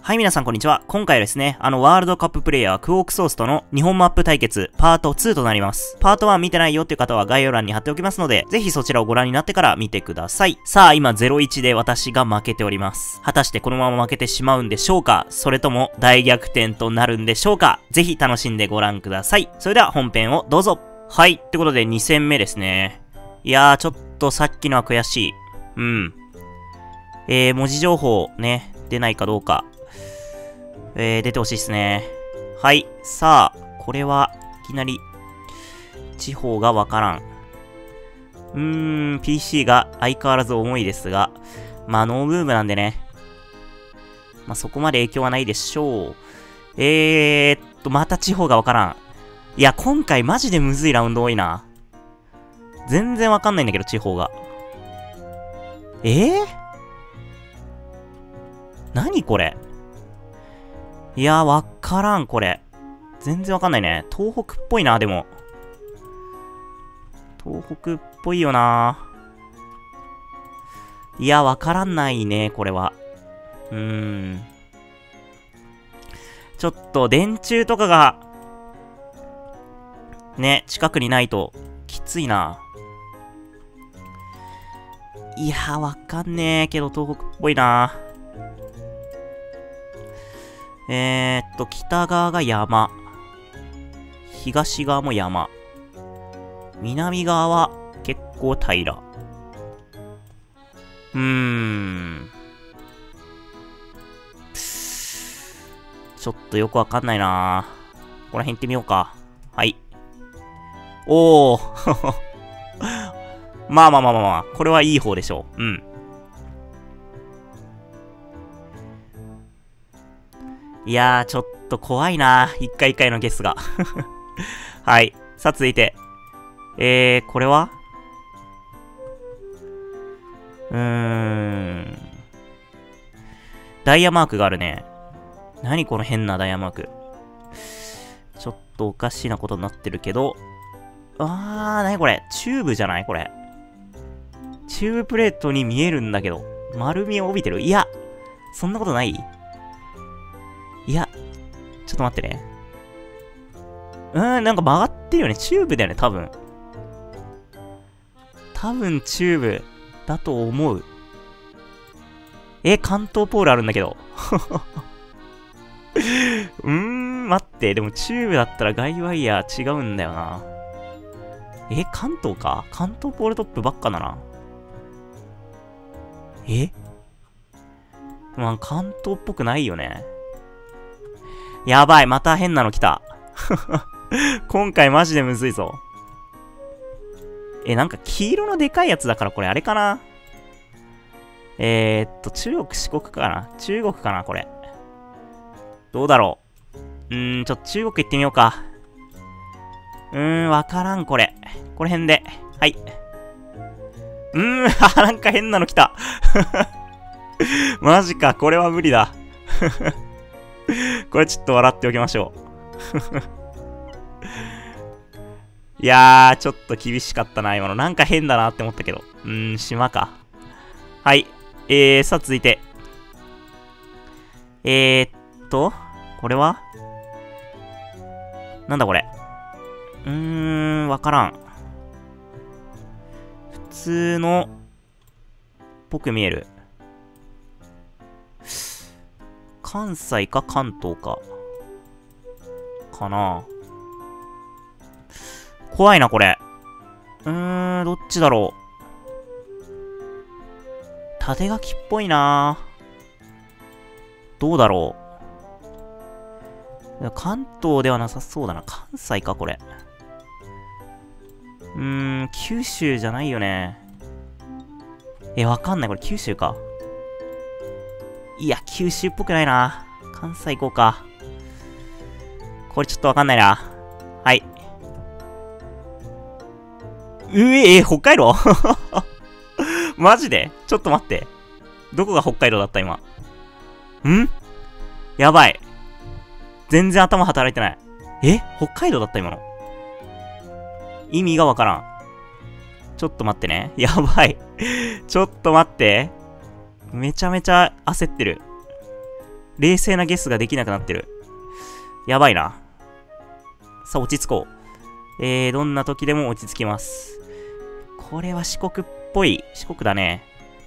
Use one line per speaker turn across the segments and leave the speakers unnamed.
はい、皆さんこんにちは。今回はですね、ワールドカッププレイヤークオークソースとの日本マップ対決パート2となります。パート1見てないよっていう方は概要欄に貼っておきますので、ぜひそちらをご覧になってから見てください。さあ、今0-1で私が負けております。果たしてこのまま負けてしまうんでしょうか？それとも大逆転となるんでしょうか？ぜひ楽しんでご覧ください。それでは本編をどうぞ。はい、ってことで2戦目ですね。いやー、ちょっとさっきのは悔しい。文字情報ね、出ないかどうか。出てほしいですね。はい。さあ、これはいきなり、地方がわからん。PC が相変わらず重いですが、まあ、ノーブームなんでね。まあ、そこまで影響はないでしょう。また地方がわからん。いや、今回マジでむずいラウンド多いな。全然わかんないんだけど、地方が。何これ？いやー、わからん、これ。全然わかんないね。東北っぽいな、でも。東北っぽいよな。いや、わからないね、これは。ちょっと、電柱とかが、ね、近くにないと、きついな。いやー、わかんねえけど、東北っぽいな。北側が山。東側も山。南側は結構平ら。ちょっとよくわかんないな。ここら辺行ってみようか。はい。おー。まあ。これはいい方でしょう。いやー、ちょっと怖いな。一回一回のゲスが。はい。さあ、続いて。これはダイヤマークがあるね。何この変なダイヤマーク。ちょっとおかしいなことになってるけど。何これ？チューブじゃないこれ。チューブプレートに見えるんだけど。丸みを帯びてる？いや、そんなことない？いや、ちょっと待ってね。なんか曲がってるよね。チューブだよね、多分。多分チューブだと思う。関東ポールあるんだけど。待って。でもチューブだったらガイワイヤー違うんだよな。関東か？関東ポールトップばっかだな。まあ、関東っぽくないよね。やばい、また変なの来た。今回マジでむずいぞ。なんか黄色のでかいやつだからこれあれかな？中国四国かな？中国かなこれ。どうだろう？ちょっと中国行ってみようか。わからんこれ。この辺で。はい。なんか変なの来た。マジか、これは無理だ。これちょっと笑っておきましょう。いやー、ちょっと厳しかったな、今の。なんか変だなって思ったけど。島か。はい。さあ続いて。これはなんだこれ。わからん。普通の、ぽく見える。関西か関東か。かな。怖いな、これ。どっちだろう。縦書きっぽいな。どうだろう。関東ではなさそうだな。関西か、これ。九州じゃないよね。わかんない。これ九州か。いや、九州っぽくないな。関西行こうか。これちょっとわかんないな。はい。北海道マジで？ちょっと待って。どこが北海道だった今。やばい。全然頭働いてない。北海道だった今の。意味がわからん。ちょっと待ってね。やばい。ちょっと待って。めちゃめちゃ焦ってる。 冷静なゲスができなくなってる。やばいな。さあ、落ち着こう。どんな時でも落ち着きます。これは四国っぽい。四国だね。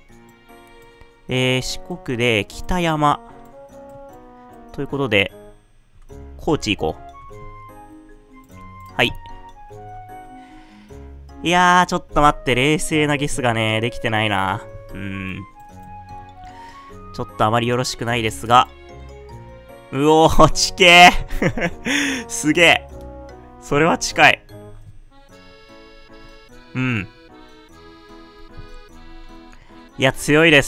四国で北山。ということで、高知行こう。はい。いやー、ちょっと待って、冷静なゲスがね、できてないな。ちょっとあまりよろしくないですが。うおー、地形すげえ。それは近い。いや、強いです。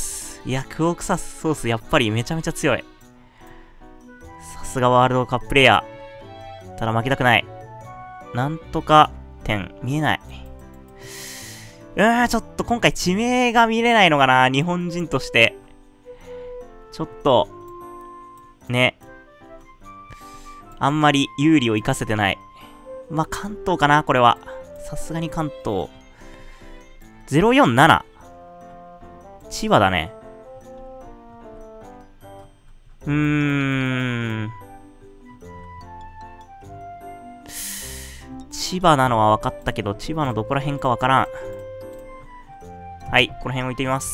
いや、クオクサスソース、やっぱりめちゃめちゃ強い。さすがワールドカッププレイヤー。ただ負けたくない。なんとか点、見えない。ちょっと今回地名が見れないのかな、日本人として。ちょっと、ね。あんまり有利を活かせてない。まあ、関東かな、これは。さすがに関東。047。千葉だね。千葉なのは分かったけど、千葉のどこら辺か分からん。はい、この辺置いてみます。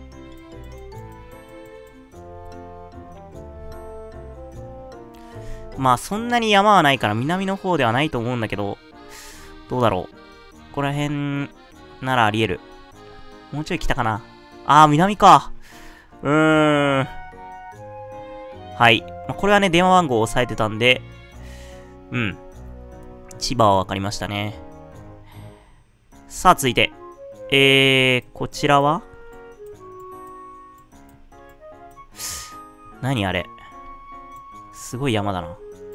まあ、そんなに山はないから南の方ではないと思うんだけど、どうだろう。ここら辺ならあり得る。もうちょい北かな。南か。はい。まあ、これはね、電話番号を押さえてたんで、千葉はわかりましたね。さあ、続いて。こちらは何あれ。すごい山だな。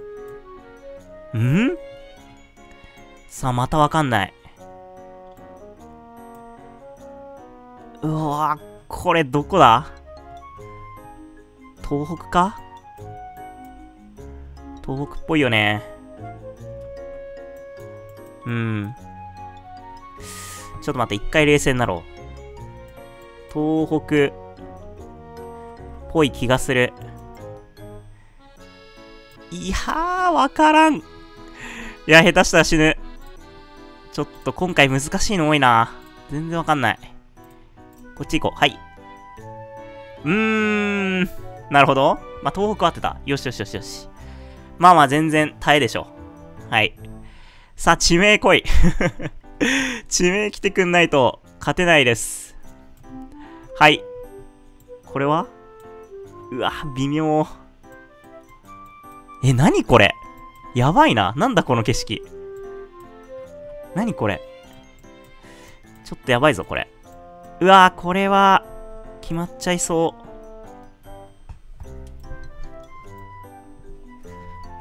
さあ、またわかんない。うわぁ、これどこだ？東北か？東北っぽいよね。ちょっと待って、一回冷静になろう。東北、ぽい気がする。いやー、わからん。いや、下手したら死ぬ。ちょっと今回難しいの多いな。全然わかんない。こっち行こう。はい。なるほど。まあ、東北合ってた。よしよしよしよし。まあまあ、全然耐えでしょ。はい。さあ、地名来い。地名来てくんないと勝てないです。はい。これは？うわ、微妙。何これ？やばいな。なんだこの景色。何これ？ちょっとやばいぞ、これ。うわー、これは、決まっちゃいそう。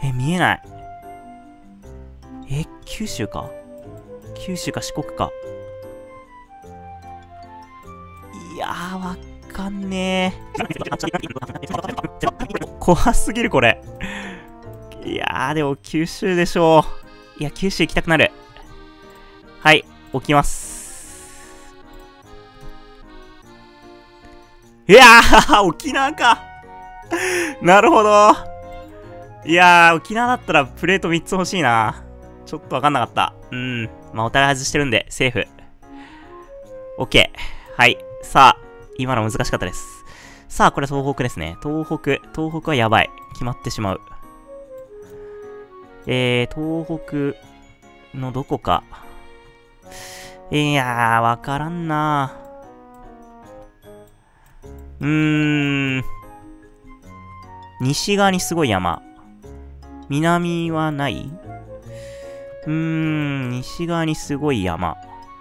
見えない。九州か？九州か四国か。いやー、わかんねー。怖すぎる、これ。いやー、でも九州でしょう。いや、九州行きたくなる。はい、置きます。いやー、沖縄か。なるほど。いやー、沖縄だったらプレート3つ欲しいな。ちょっとわかんなかった。まあ、お互い外してるんで、セーフ。OK。はい。さあ、今の難しかったです。さあ、これ東北ですね。東北はやばい。決まってしまう。東北のどこか。いやー、わからんな西側にすごい山。南はない西側にすごい山。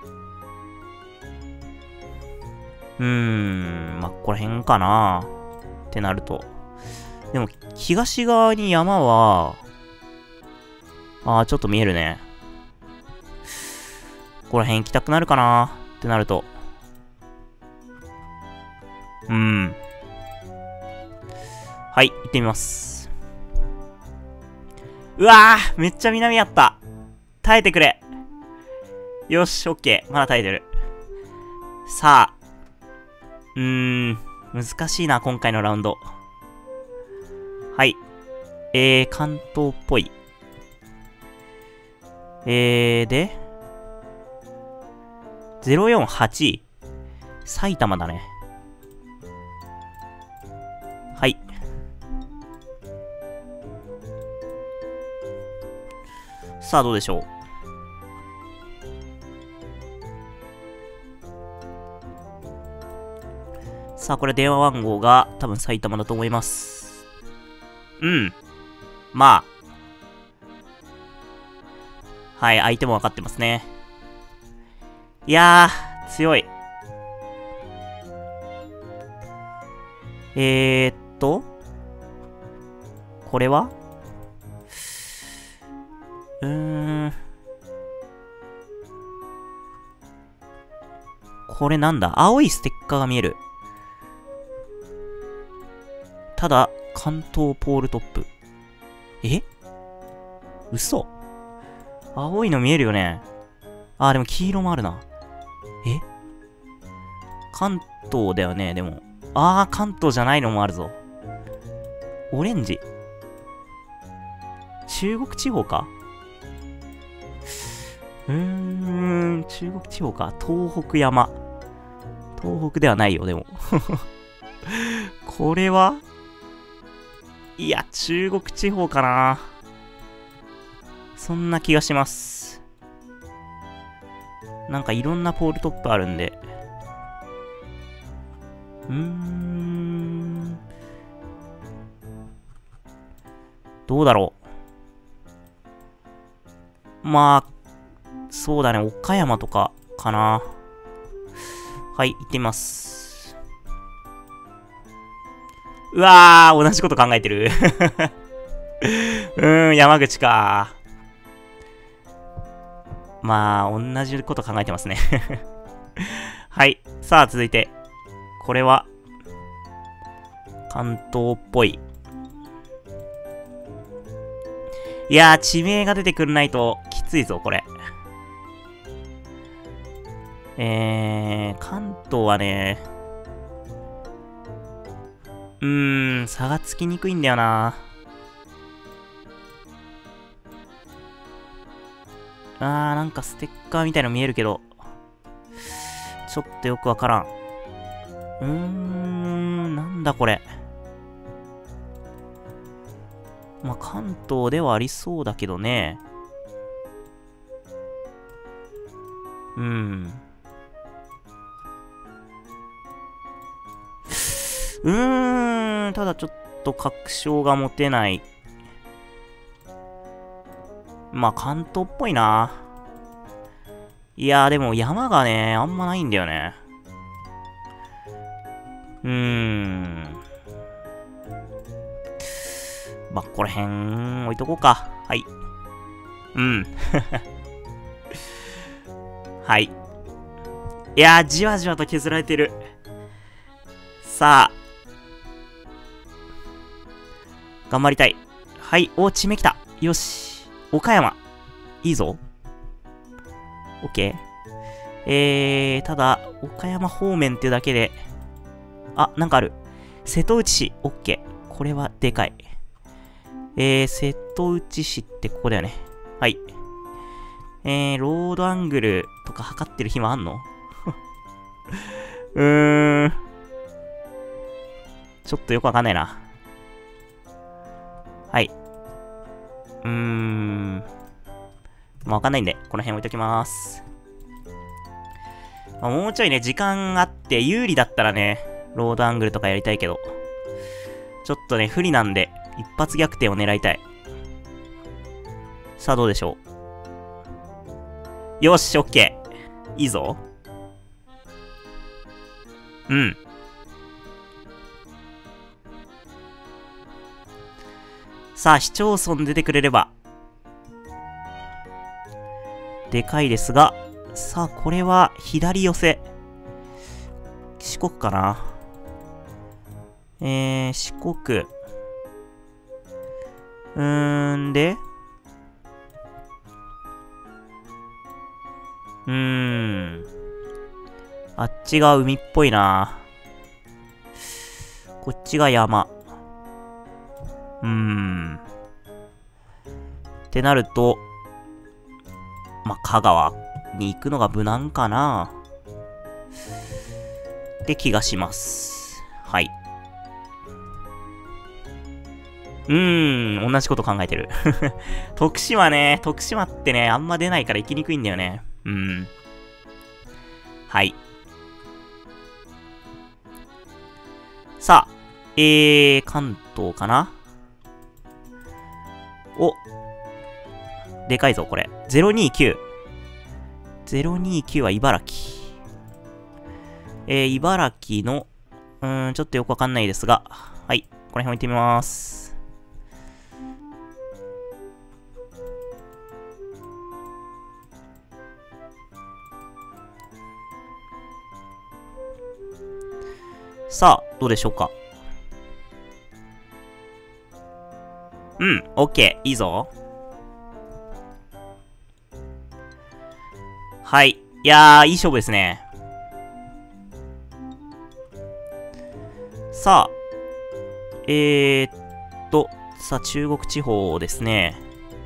まあ、ここら辺かなってなると。でも、東側に山は、ちょっと見えるね。ここら辺行きたくなるかなってなると。はい、行ってみます。うわー、めっちゃ南やった。耐えてくれ。よし、オッケー。まだ耐えてる。さあ。難しいな、今回のラウンド。 関東っぽい。で、048。埼玉だね。はい。さあ、どうでしょう。さあ、これ電話番号が多分埼玉だと思います。うん。まあ。はい、相手も分かってますね。いやー、強い。これはこれなんだ？青いステッカーが見える。ただ、関東ポールトップ。嘘？青いの見えるよね。あー、でも黄色もあるな。関東だよね、でも。あー、関東じゃないのもあるぞ。オレンジ。中国地方か？中国地方か。東北山。東北ではないよ、でも。これはいや、中国地方かな。そんな気がします。なんかいろんなポールトップあるんで。どうだろう。まあ、そうだね、岡山とかかな。はい、行ってみます。うわー、同じこと考えてる。山口か。まあ、同じこと考えてますね。はい。さあ、続いて。これは、関東っぽい。いやー、地名が出てくんないときついぞ、これ。関東はね、差がつきにくいんだよな。なんかステッカーみたいの見えるけど、ちょっとよくわからん。なんだこれ。まあ、関東ではありそうだけどね。ただちょっと確証が持てない。まあ、関東っぽいな。いやーでも山がね、あんまないんだよね。まあ、ここら辺置いとこうか。はい。はい。いやー、じわじわと削られてる。さあ。頑張りたい。はい。お、地名来た。よし。岡山。いいぞ。オッケー。ただ、岡山方面っていうだけで、なんかある。瀬戸内市。オッケー。これはでかい。瀬戸内市ってここだよね。はい。ロードアングルとか測ってる暇あんの？ちょっとよくわかんないな。はい。まあ、わかんないんで、この辺置いときます。まあ、もうちょいね、時間あって有利だったらね、ロードアングルとかやりたいけど、ちょっとね、不利なんで、一発逆転を狙いたい。さあ、どうでしょう。よし、オッケー。いいぞ。さあ、市町村出てくれれば。でかいですが。さあ、これは左寄せ。四国かな。四国。であっちが海っぽいな。こっちが山。 ってなると、まあ、香川に行くのが無難かなって気がします。はい。同じこと考えてる。徳島ってね、あんま出ないから行きにくいんだよね。はい。さあ、関東かな？お、でかいぞ、これ。029。029は茨城。茨城の、ちょっとよくわかんないですが、はい、この辺置いてみます。さあ、どうでしょうか。オッケー、いいぞ。はい。いやー、いい勝負ですね。さあ、さあ、中国地方ですね。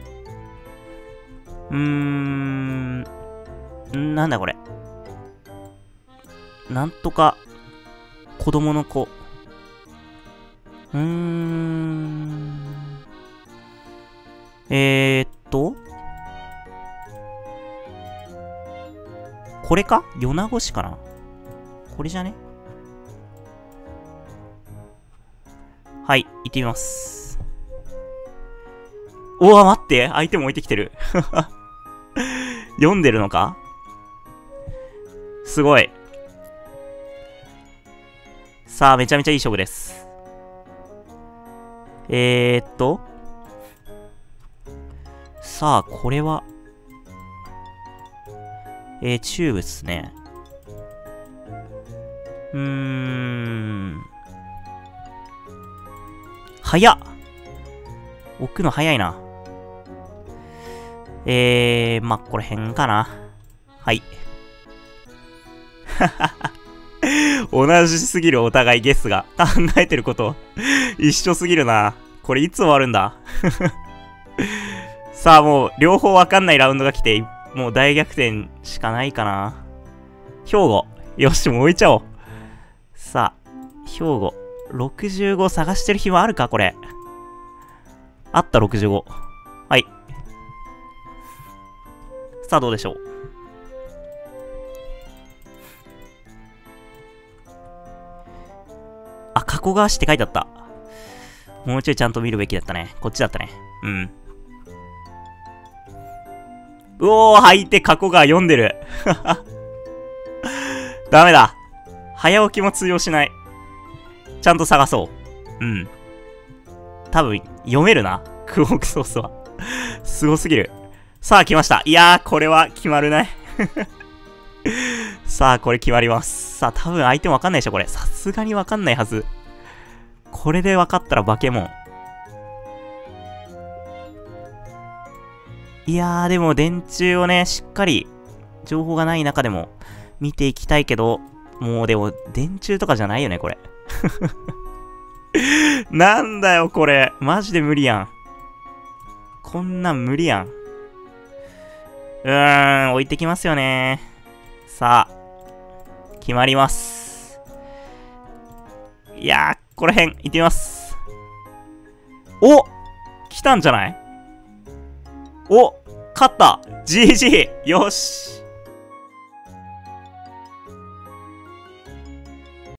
なんだこれ。なんとか、子供の子。これか？米子市かな？これじゃね？はい、行ってみます。おわ、待って、相手も置いてきてる。読んでるのか？すごい。さあ、めちゃめちゃいい勝負です。さあ、これは、チューブっすね。早っ！置くの早いな。まあ、これ辺かな。はい。同じすぎるお互いゲスが考えてること一緒すぎるな。これいつ終わるんだ。さあもう両方わかんないラウンドが来て、もう大逆転しかないかな。兵庫。よし、もう置いちゃおう。さあ、兵庫。65探してる暇あるかこれ。あった、65。はい。さあ、どうでしょう。あ、加古川市って書いてあった。もうちょいちゃんと見るべきだったね。こっちだったね。うおー、吐いて加古川読んでる。ダメだ。早起きも通用しない。ちゃんと探そう。多分、読めるな。クオークソースは。すごすぎる。さあ、来ました。いやー、これは決まるね。さあ、これ決まります。さあ、多分相手もわかんないでしょ、これ。さすがにわかんないはず。これでわかったら化け物。いやー、でも電柱をね、しっかり、情報がない中でも、見ていきたいけど、もうでも、電柱とかじゃないよね、これ。なんだよ、これ。マジで無理やん。こんなん無理やん。置いてきますよね。さあ、決まります。いやー、この辺、行ってみます。お！来たんじゃない？お！勝った！ GG！ よし！